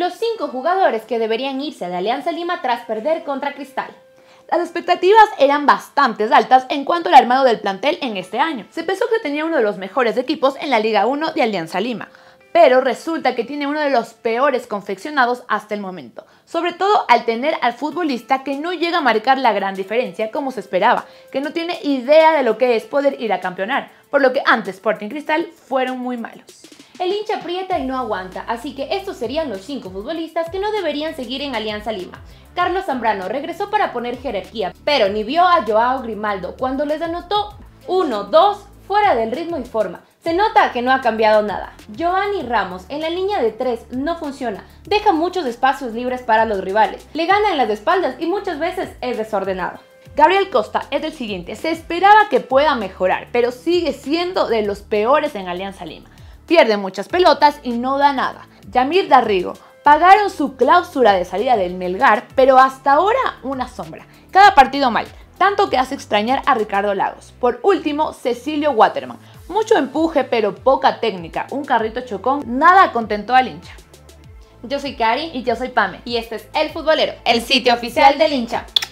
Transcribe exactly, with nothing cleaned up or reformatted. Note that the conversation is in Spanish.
los cinco jugadores que deberían irse de Alianza Lima tras perder contra Cristal. Las expectativas eran bastante altas en cuanto al armado del plantel en este año. Se pensó que tenía uno de los mejores equipos en la Liga uno de Alianza Lima, pero resulta que tiene uno de los peores confeccionados hasta el momento, sobre todo al tener al futbolista que no llega a marcar la gran diferencia como se esperaba, que no tiene idea de lo que es poder ir a campeonar, por lo que antes Sporting Cristal fueron muy malos. El hincha aprieta y no aguanta, así que estos serían los cinco futbolistas que no deberían seguir en Alianza Lima. Carlos Zambrano regresó para poner jerarquía, pero ni vio a Joao Grimaldo cuando les anotó uno dos fuera del ritmo y forma. Se nota que no ha cambiado nada. Giovanni Ramos en la línea de tres no funciona, deja muchos espacios libres para los rivales, le gana en las espaldas y muchas veces es desordenado. Gabriel Costa es el siguiente, se esperaba que pueda mejorar, pero sigue siendo de los peores en Alianza Lima. Pierde muchas pelotas y no da nada. Yamir Darrigo, pagaron su cláusula de salida del Melgar, pero hasta ahora una sombra. Cada partido mal, tanto que hace extrañar a Ricardo Lagos. Por último, Cecilio Waterman. Mucho empuje pero poca técnica, un carrito chocón, nada contentó al hincha. Yo soy Cari y yo soy Pame y este es El Futbolero, el sitio oficial del hincha.